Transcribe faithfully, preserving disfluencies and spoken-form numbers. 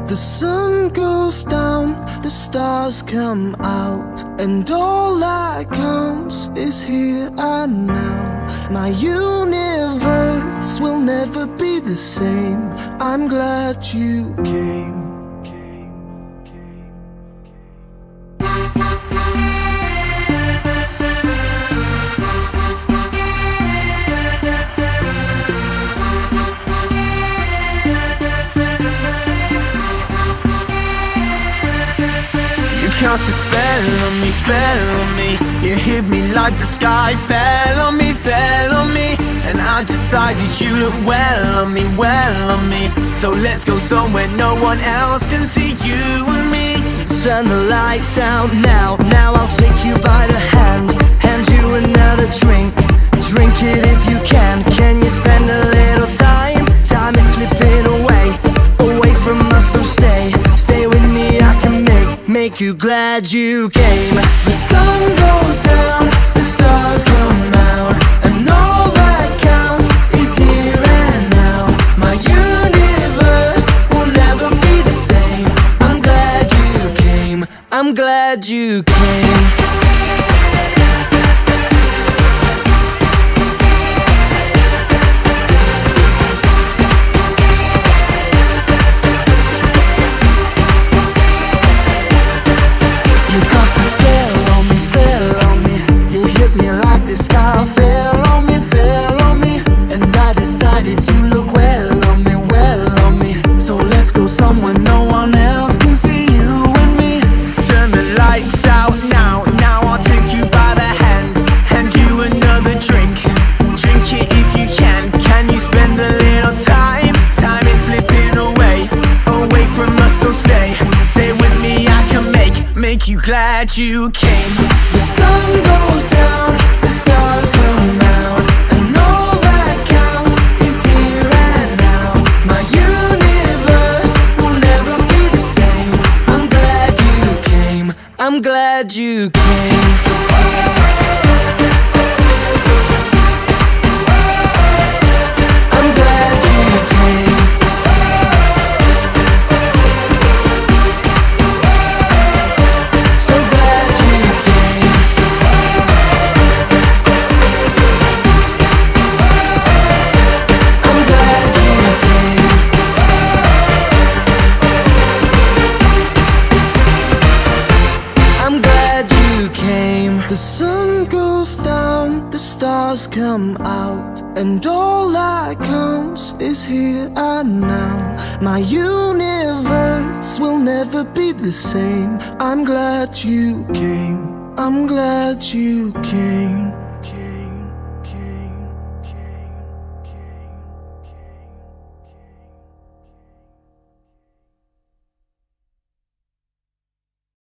The sun goes down, the stars come out, and all that counts is here and now. My universe will never be the same. I'm glad you came. Cast a spell on me, spell on me. You hit me like the sky fell on me, fell on me. And I decided you look well on me, well on me. So let's go somewhere no one else can see you and me. Turn the lights out now, now I'll take you by the hand, hand you another drink. Drink it if you can. Can you spend a little time? Time is slipping away, away from us, so stay. Stay with me, I can make Make you glad you came. The sun goes down, the stars come out, and all that counts is here and now. My universe will never be the same. I'm glad you came. I'm glad you came. Make you glad you came. The sun goes down, the stars come out, and all that counts is here and now. My universe will never be the same. I'm glad you came. I'm glad you came. The sun goes down, the stars come out, and all that counts is here and now. My universe will never be the same. I'm glad you came. I'm glad you came.